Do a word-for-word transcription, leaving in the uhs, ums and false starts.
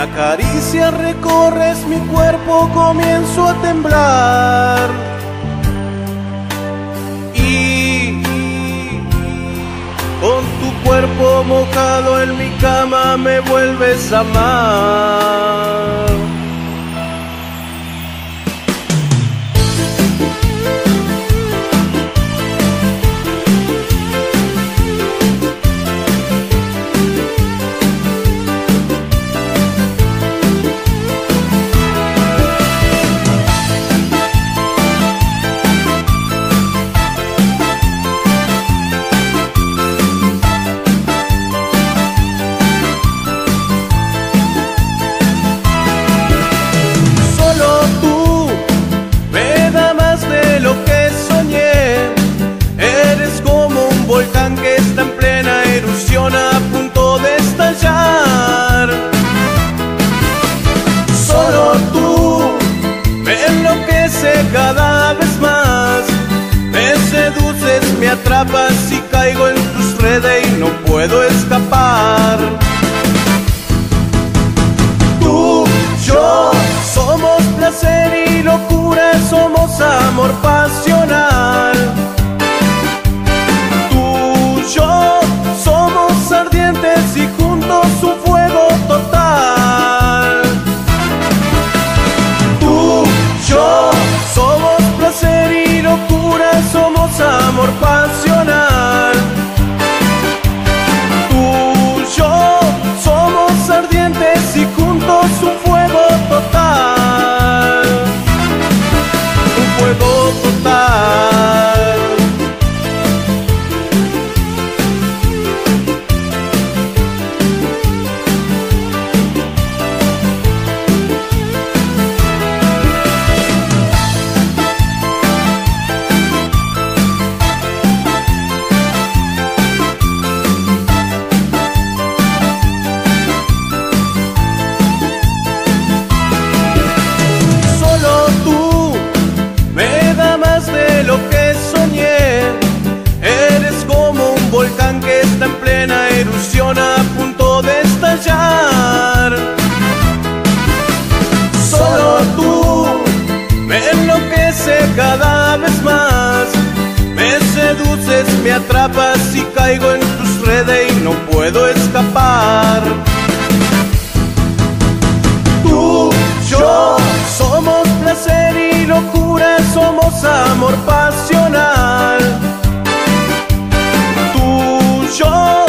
Caricias, recorres mi cuerpo, comienzo a temblar. Y con tu cuerpo mojado en mi cama me vuelves a amar. Que está en plena erupción a punto de estallar. Solo tú me enloquece cada vez más, me seduces, me atrapas y caigo en tus redes y no puedo escapar. Tú, yo, somos placer y locura, somos amor pasional. Yo, somos ardientes y juntos un fuego total. Tú, yo, somos placer y locura, somos amor pasional. Tú, yo, somos ardientes y juntos un fuego total. Un fuego total. Que está en plena erupción a punto de estallar. Solo tú me enloquece cada vez más, me seduces, me atrapas y caigo en tus redes y no puedo escapar. Tú, yo, somos placer y locura, somos amor pasional. Yo